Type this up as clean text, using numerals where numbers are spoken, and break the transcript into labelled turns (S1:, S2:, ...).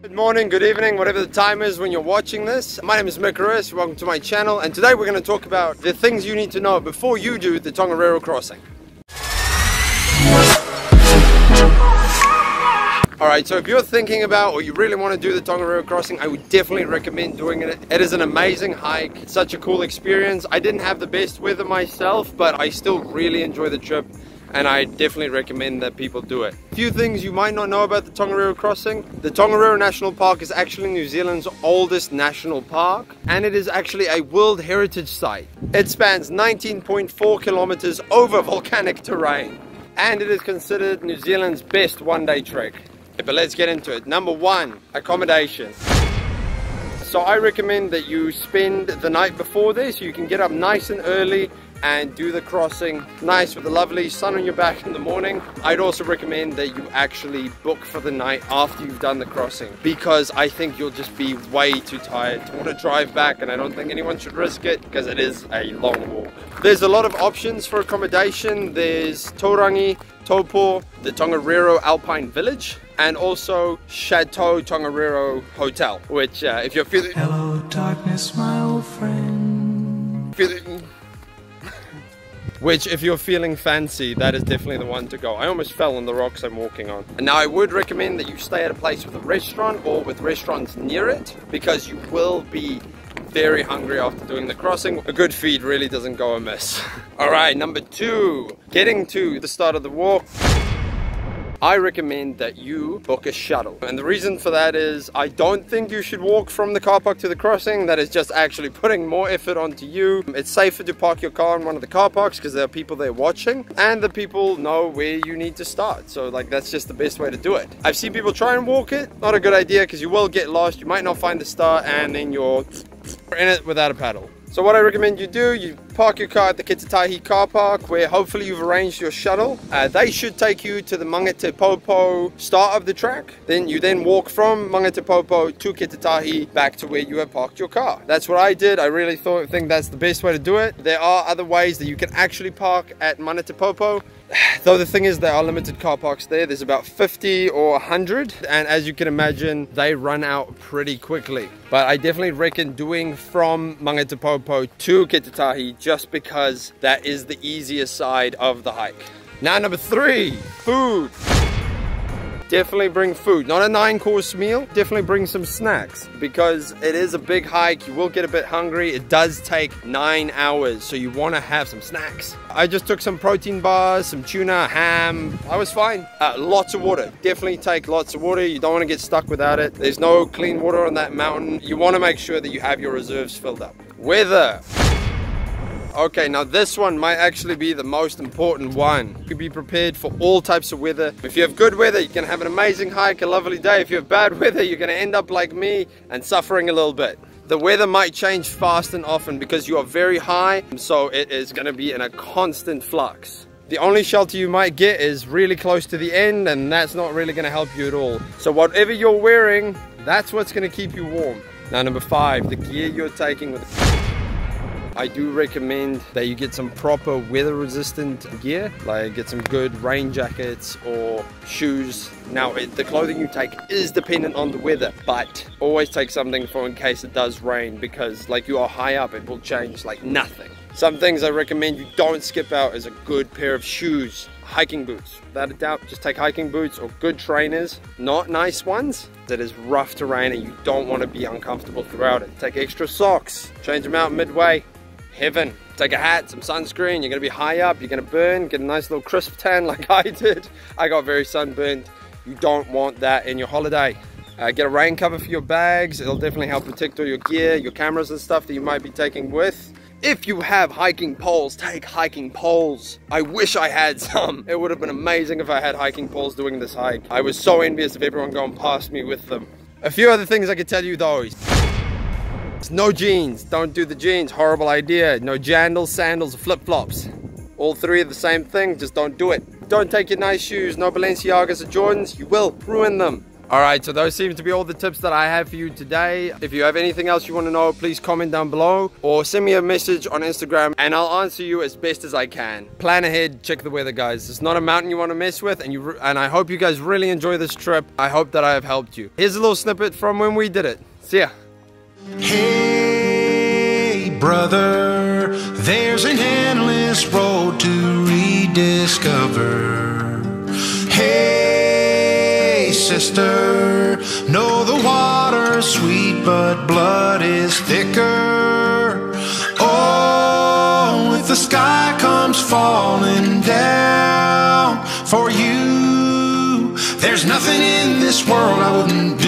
S1: Good morning, good evening, whatever the time is when you're watching this. My name is Mikaris, welcome to my channel, and today we're going to talk about the things you need to know before you do the Tongariro crossing. Alright, so if you're thinking about or you really want to do the Tongariro crossing, I would definitely recommend doing it. It is an amazing hike, it's such a cool experience. I didn't have the best weather myself, but I still really enjoy the trip. And I definitely recommend that people do it. A few things you might not know about the Tongariro crossing. The Tongariro National Park is actually New Zealand's oldest national park, and it is actually a World Heritage Site. It spans 19.4 kilometers over volcanic terrain, and it is considered New Zealand's best one-day trek. But let's get into it. Number one, accommodation. So I recommend that you spend the night before this, so you can get up nice and early and do the crossing nice with a lovely sun on your back in the morning. I'd also recommend that you actually book for the night after you've done the crossing, because I think you'll just be way too tired to want to drive back, and I don't think anyone should risk it because it is a long walk. There's a lot of options for accommodation. There's Taurangi, Taupo, the Tongariro Alpine Village, and also Chateau Tongariro Hotel, which if you're feeling... Hello darkness, my old friend. Which, if you're feeling fancy, that is definitely the one to go. I almost fell on the rocks I'm walking on. And now I would recommend that you stay at a place with a restaurant or with restaurants near it, because you will be very hungry after doing the crossing. A good feed really doesn't go amiss. Alright, number two, getting to the start of the walk. I recommend that you book a shuttle, and the reason for that is I don't think you should walk from the car park to the crossing. That is just actually putting more effort onto you. It's safer to park your car in one of the car parks because there are people there watching, and the people know where you need to start. So like, that's just the best way to do it. I've seen people try and walk it. Not a good idea, because you will get lost, you might not find the start, and then you're in it without a paddle. So what I recommend you do, you park your car at the Kitatahi car park, where hopefully you've arranged your shuttle. They should take you to the Mangatapopo start of the track. Then you walk from Mangatapopo to Kitatahi back to where you have parked your car. That's what I did. I really think that's the best way to do it. There are other ways that you can actually park at Mangatapopo. Though the thing is, there are limited car parks there. There's about 50 or 100, and as you can imagine, they run out pretty quickly. But I definitely reckon doing from Mangatapopo to Kitatahi, just because that is the easiest side of the hike. Now number three, food. Definitely bring food, not a 9-course meal. Definitely bring some snacks, because it is a big hike. You will get a bit hungry. It does take 9 hours, so you want to have some snacks. I just took some protein bars, some tuna, ham. I was fine. Lots of water. Definitely take lots of water. You don't want to get stuck without it. There's no clean water on that mountain. You want to make sure that you have your reserves filled up. Weather. Okay, now this one might actually be the most important one. You can be prepared for all types of weather. If you have good weather, you can have an amazing hike, a lovely day. If you have bad weather, you're going to end up like me and suffering a little bit. The weather might change fast and often because you are very high, so it is going to be in a constant flux. The only shelter you might get is really close to the end, and that's not really going to help you at all. So whatever you're wearing, that's what's going to keep you warm. Now number five, the gear you're taking with I do recommend that you get some proper weather resistant gear, like get some good rain jackets or shoes. Now the clothing you take is dependent on the weather, but always take something for in case it does rain, because like you are high up, it will change like nothing. Some things I recommend you don't skip out is a good pair of shoes. Hiking boots, without a doubt, just take hiking boots or good trainers, not nice ones. That is rough terrain and you don't want to be uncomfortable throughout it. Take extra socks, change them out midway. Heaven. Take a hat, some sunscreen. You're going to be high up, you're going to burn, get a nice little crisp tan like I did. I got very sunburned. You don't want that in your holiday. Get a rain cover for your bags. It'll definitely help protect all your gear, your cameras and stuff that you might be taking with. If you have hiking poles, take hiking poles. I wish I had some. It would have been amazing if I had hiking poles doing this hike. I was so envious of everyone going past me with them. A few other things I could tell you though. No jeans, don't do the jeans, horrible idea. No jandals, sandals, or flip-flops. All three are the same thing, just don't do it. Don't take your nice shoes, no Balenciagas or Jordans, you will ruin them. Alright, so those seem to be all the tips that I have for you today. If you have anything else you want to know, please comment down below or send me a message on Instagram and I'll answer you as best as I can. Plan ahead, check the weather, guys. It's not a mountain you want to mess with, and I hope you guys really enjoy this trip. I hope that I have helped you. Here's a little snippet from when we did it. See ya.
S2: Hey brother, there's an endless road to rediscover. Hey sister, know the water's sweet but blood is thicker. Oh, if the sky comes falling down for you, there's nothing in this world I wouldn't do.